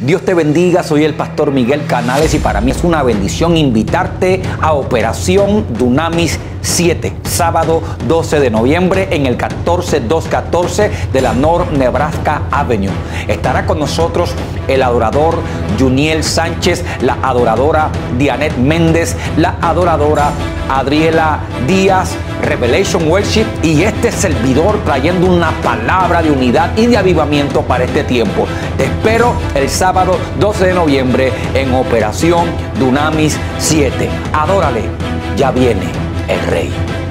Dios te bendiga, soy el pastor Miguel Canales y para mí es una bendición invitarte a Operación Dunamis 7, sábado 12 de noviembre en el 14214 de la North Nebraska Avenue. Estará con nosotros el adorador Juniel Sánchez, la adoradora Dianet Méndez, la adoradora Adriela Díaz, Revelation Worship y este servidor trayendo una palabra de unidad y de avivamiento para este tiempo. Te espero el sábado 12 de noviembre en Operación Dunamis 7. Adórale, ya viene el Rey.